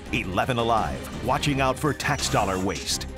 11 Alive, watching out for tax dollar waste.